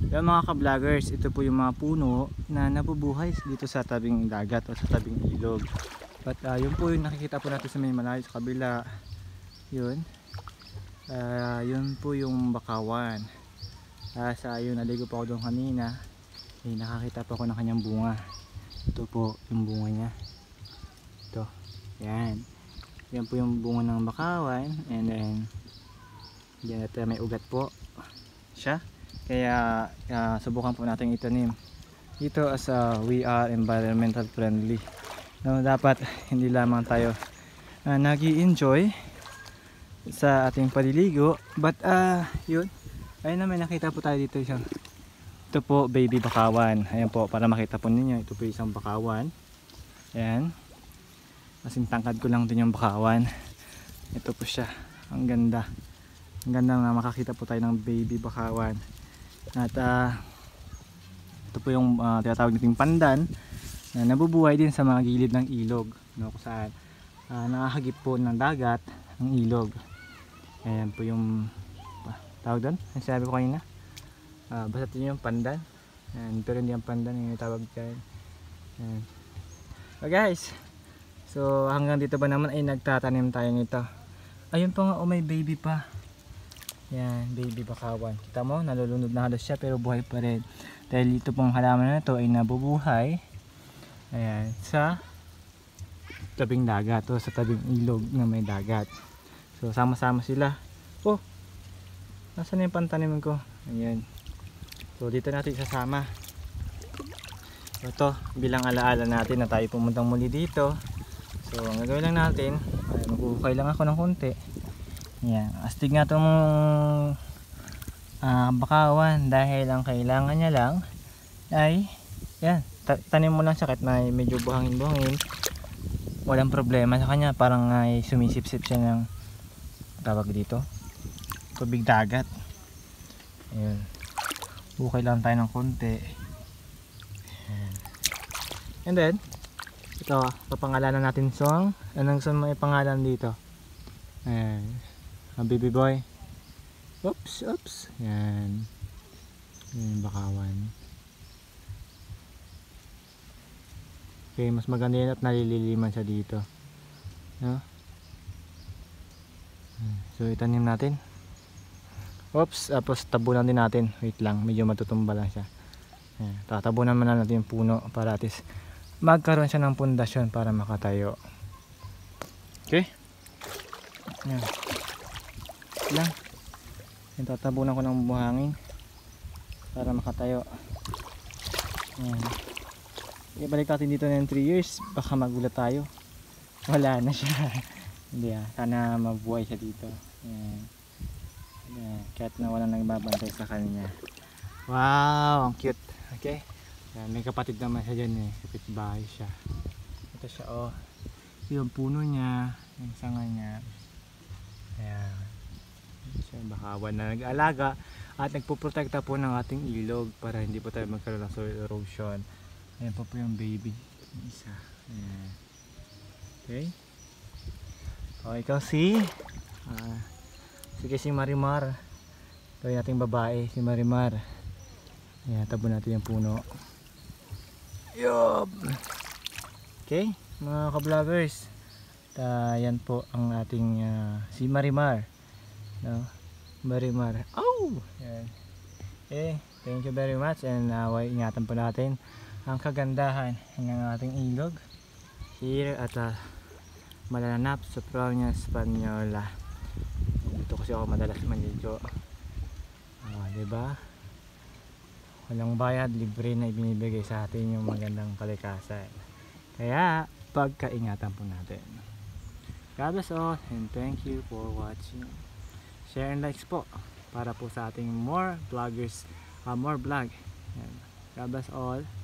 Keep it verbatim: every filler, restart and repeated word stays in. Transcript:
Yung mga ka-vloggers, ito po yung mga puno na nabubuhay dito sa tabing dagat o sa tabing ilog. But uh, yun po yung nakikita po natin sa may malayo sa kabila. Yun. Uh, yun po yung bakawan. Uh, sa yun, naligo po ako doon kanina. Eh, nakakita po ako ng kanyang bunga. Ito po yung bunga niya. Ito. Yan. Yan po yung bunga ng bakawan. And then, yan natin may ugat po siya. Kaya uh, subukan po natin itanim dito as uh, we are environmental friendly. No, dapat hindi lamang tayo uh, nag-i-enjoy sa ating paliligo, but uh, yun, ayun na, may nakita po tayo dito isang, ito po baby bakawan. Ayan po, para makita po ninyo, ito po isang bakawan. Ayan, kasing tangkad ko lang din yung bakawan. Ito po siya, ang ganda, ang ganda na makakita po tayo ng baby bakawan. At uh, ito po yung uh, tinatawag nating pandan na nabubuhay din sa mga gilid ng ilog, no, kung saan uh, nakahagip po ng dagat ang ilog. Ayan po yung uh, tawag doon, ang sabi ko kanina, uh, basta ito yung pandan. Ayan, pero hindi ang pandan yung tawag dyan. Ayan. So guys, so hanggang dito ba naman ay nagtatanim tayo nito. Ayun pa nga, oh, may baby pa. Yan, baby bakawan. Kita mo, nalulunod na halos siya pero buhay pa rin. Dahil ito pong halaman na ito ay nabubuhay, ayan, sa tabing dagat o sa tabing ilog na may dagat. So sama-sama sila. Oh, nasaan na yung pantanim ko? Ayan. So dito natin isasama. Ito, bilang alaala natin na tayo pumuntang muli dito. So ang gagawin lang natin, ay mag-ukay lang ako ng konti. Yan, astig nga itong uh, bakawan dahil ang kailangan niya lang ay yan, tanim mo lang siya kahit may medyo buhangin-buhangin, walang problema sa kanya. Parang ay sumisip-sip siya ng tawag dito, tubig dagat. Ayun, bukay lang tayo ng konti. Ayan. And then ito, papangalanan natin song. Anong song may pangalan dito? Ayan, ang baby boy. Oops, oops. Yan. Yan, bakawan. Okay, mas maganda yun at nalililiman siya dito. No? So, itanim natin. Oops, tapos tabunan din natin. Wait lang, medyo matutumba lang siya. Yan. Tatabunan naman natin yung puno para at least magkaroon siya ng pundasyon para makatayo. Okay? Yan. Lang. Yan, tatabunan ko ng buhangin para makatayo. Yan. Ibalik natin dito ng three years, baka magulat tayo. Wala na siya. Hindi ah, sana mabuhay siya dito. Yan. Yan. Kahit na walang nagbabantay sa kanya. Wow, ang cute. Okay. Yan, may kapatid naman siya dyan eh. Kapitbahay siya. Ito siya oh. Yung puno niya, yung sanga niya. Ayan. Siya bakawan na nag-alaga at nagpuprotekta po ng ating ilog para hindi po tayo magkaroon ng soil erosion. Ayan po po yung baby isa. Ayan. Okay. O ikaw si uh, sige si Marimar. Ito yung ating babae, si Marimar. Ayan, tabo natin yung puno. Yup. Okay, mga ka-vloggers, uh, yan po ang ating uh, si Marimar, no? Marimar. Oh! Yan. Okay, thank you very much and uh, ingatan po natin ang kagandahan ng ating ilog here at uh, Malanap, Sopronia, Española. Dito kasi ako madalas manligo. Uh, diba? Walang bayad, libre na ibinibigay sa atin yung magandang kalikasan. Kaya pagkaingatan po natin. God bless all and thank you for watching. Share and likes po para po sa ating more vloggers, uh, more vlog. God bless all.